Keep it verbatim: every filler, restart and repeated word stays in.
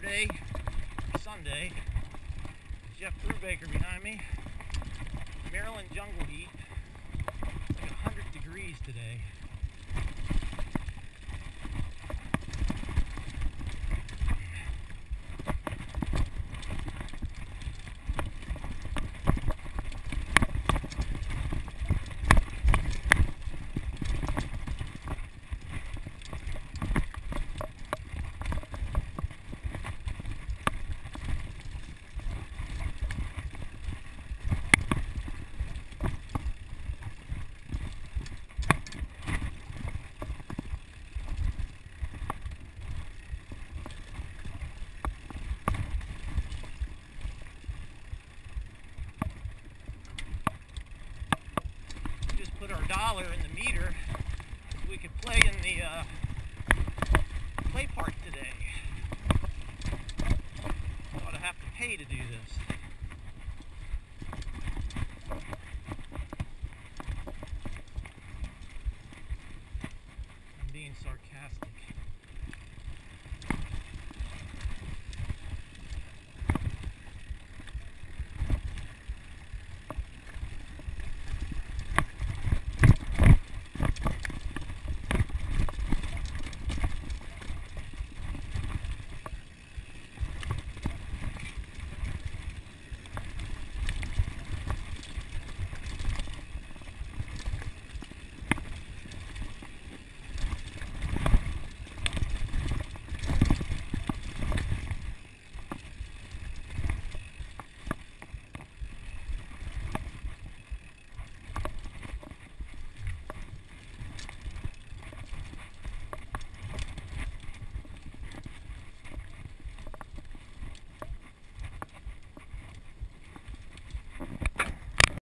Saturday, Sunday. Jeff Brubaker behind me. Maryland jungle heat. It's like one hundred degrees today. Put our dollar in the meter so we could play in the uh, play park today. Thought I'd have to pay to do this. I'm being sarcastic.